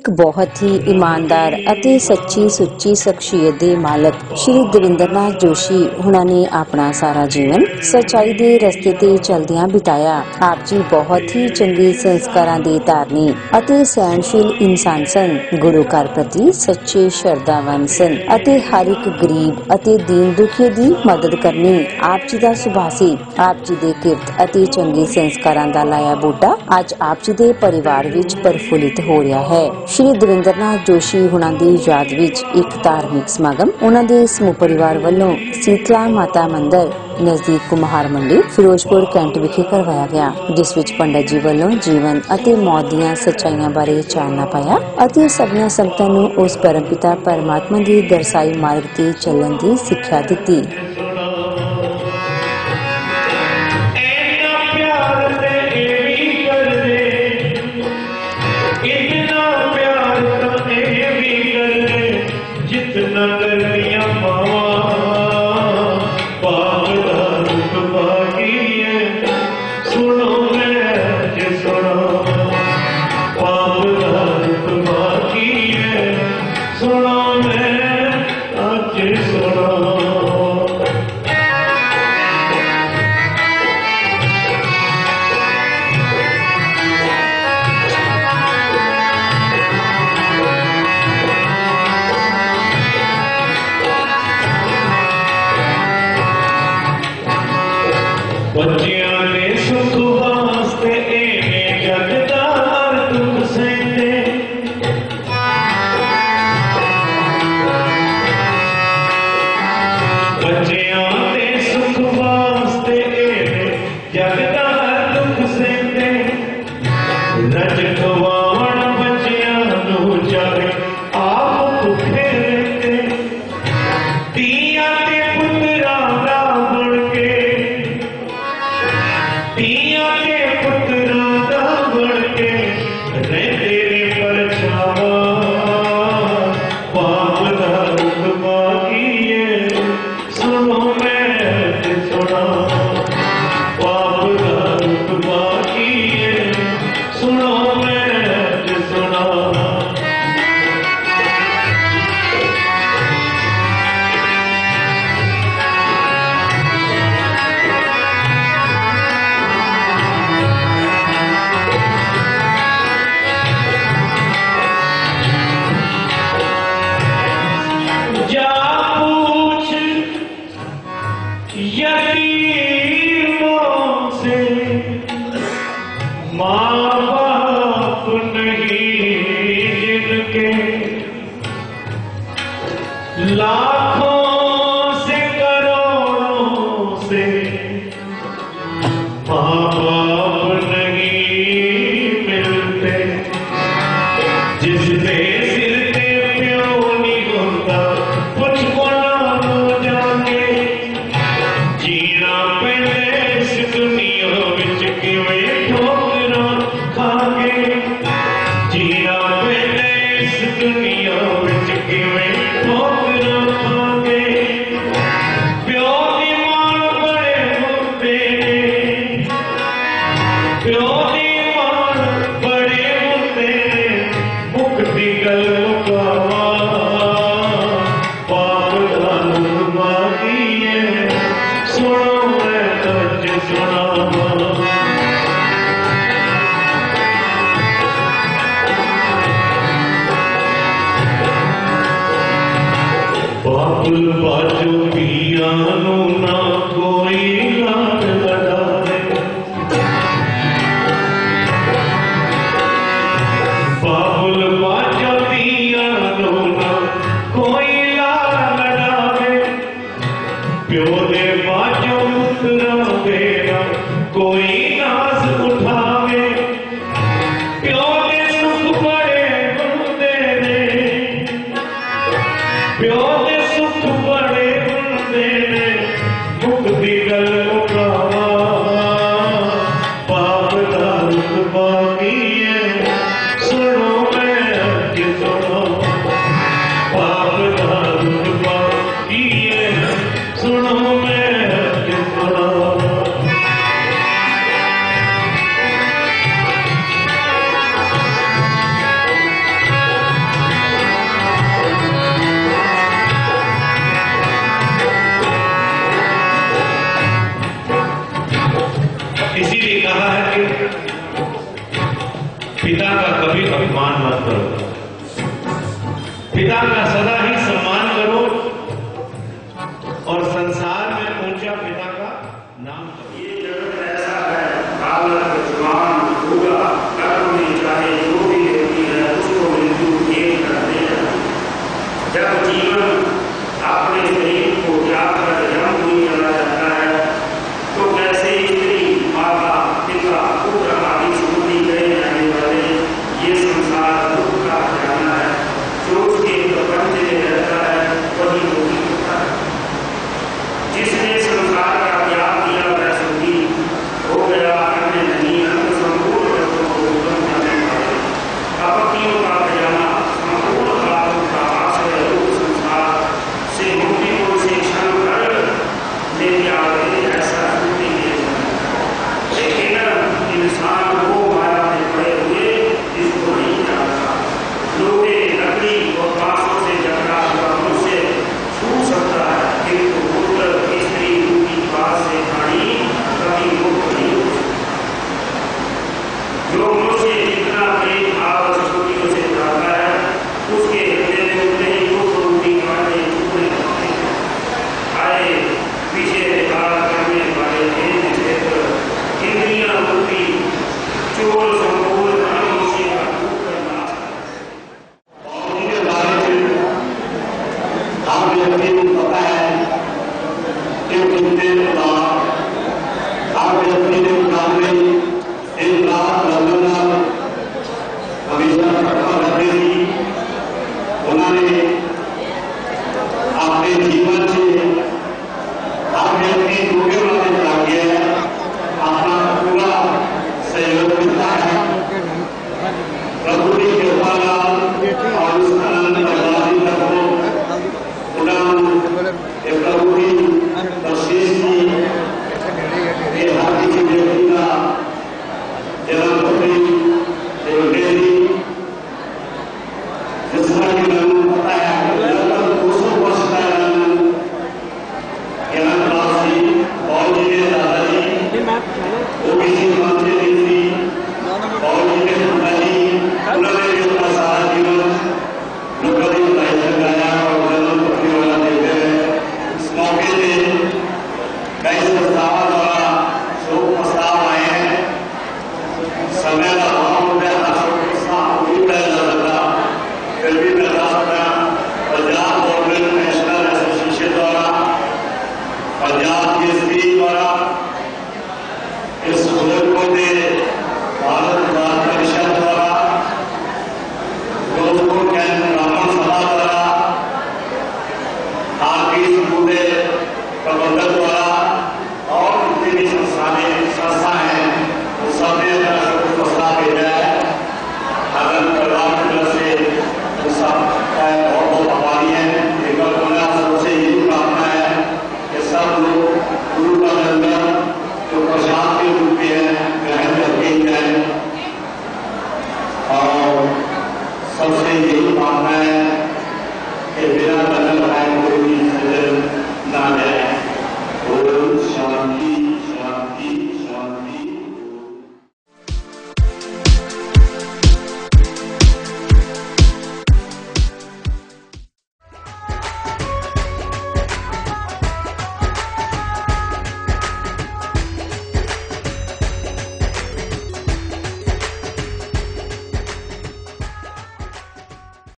एक बहुत ही ईमानदार ਅਤੇ सच्ची सुच्ची शख्सियत ਦੇ मालक श्री दविंद्रनाथ जोशी हुणां ने अपना सारा जीवन सच्चाई के रस्ते ते चलदियां बिताया। आप जी बहुत ही चंगे संस्कारां दे धारनी ਅਤੇ सहनशील इंसान सन। गुरु घर प्रति सच्चे शरधावान सन ਅਤੇ हर एक गरीब ਅਤੇ दीन दुखी की मदद करनी आप जी का सुभाव सी। आप जी के किरत ਅਤੇ चंगे संस्कारां दा लाया बूटा अज आप जी के परिवार विच प्रफुल्लित हो रहा है। श्री दविंद्रनाथ जोशी हुणां दी याद विच एक धार्मिक समागम उन्हां दे समूह परिवार वालों शीतला माता मंदिर नजदीक कुम्हार मंडी फिरोजपुर कैंट विखे करवाया गया, जिस विच पंडित जी वालों जीवन ਅਤੇ मौत दीयां सच्चाइयां बारे चानना पाया ਅਤੇ सबना संगतां नूं उस परमपिता परमात्मा दी दर्शाई मार्ग ते चलण दी सिक्ख्या दित्ती। प्यो दे सुख बड़े हुंदे ने पिता का कभी अपमान मत करो, पिता का सदा ही सम्मान करो और संसार में ऊंचा पिता का नाम करो। ये जगत ऐसा है, बालक जवान बूढ़ा कर्म में चाहे जो भी व्यक्ति है उसको मृत्यु एक कर देगा। जब जीवन अपने शरीर को त्याग कर जन्म भूमि चला जाता है तो कैसे स्त्री माता पिता पुत्र आदि समुद्री गए जाने वाले ये संसार दुख का खजाना है। जो उसके प्रपंच में रहता है वही दुखी होता है। जिसने संसार का त्याग किया वह सुखी हो गया, अन्य नहीं। अंत संपूर्ण तत्वों को उत्पन्न करने वाले आपत्तियों का खजाना संपूर्ण पापों का आश्रय रूप संसार से मुक्ति को से क्षण कर लेके आ गए, ऐसा सुनने के लेकिन इंसान को माया में पड़े हुए इसको नहीं जानता। लोहे लकड़ी और बांसों से जकड़ा हुआ मुझसे छू सकता है, किंतु पुत्र स्त्री रूपी बात से खानी कभी मुक्त नहीं हो सकता। जो मुझसे जितना प्रेम भाव स्तुतियों से जाता है उसके हृदय में उतने ही दुख रूपी कांटे टूटने लगते हैं। आए पीछे विहार करने वाले देव क्षेत्र इंद्रियां रूपी चोर संपूर्ण मनुष्य का दुख करना आप व्यक्ति को पता है कि कितने आप व्यक्ति ने काम में एक रात लंदन हमेशा घटना रहती थी। उन्होंने अपने जीवन से आप व्यक्ति डूबे वाले भाग्य अपना पूरा सहयोग देता है। प्रभु की कृपा और उस आनंद प्रवाही को प्रभु की बख्शीश की हर किसी व्यक्ति का जन्मपत्री जिसका कि जन्म पता है लगभग 200 वर्ष का जन्म ज्ञानवासी और जी के दादाजी वो किसी मानते नहीं थी और जी के पिताजी उन्होंने भी अपना सारा जीवन कभी पढ़ाई लगाया और जन्म पत्री वाला देते हैं। इस मौके से कई संस्थाओं द्वारा शोक प्रस्ताव आए हैं। समय का अभाव होता है, हर शोक प्रस्ताव पूरी तरह जा सकता, फिर भी मैं बता सकता पंजाब गवर्नमेंट नेशनल एसोसिएशन द्वारा, पंजाब केसरी द्वारा, इस बुजुर्गों ने भारत विकास परिषद द्वारा, जोधपुर कैंप ब्राह्मण सभा द्वारा, आरपी समुदाय प्रबंधक द्वारा और जितनी भी संस्था है वो सबने अपना शोक प्रस्ताव भेजा है। अगर परिवार की तरफ से उस सबका बहुत बहुत आभारी है। एक बार सबसे यही प्रार्थना है कि सब लोग गुरु का लंगर जो प्रसाद के रूप में है ग्रहण करके जाए और सबसे यही